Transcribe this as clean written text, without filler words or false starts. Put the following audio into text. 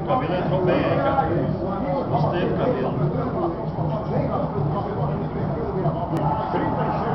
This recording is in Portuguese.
O cabelo entrou bem aí, cara. Gostei do cabelo.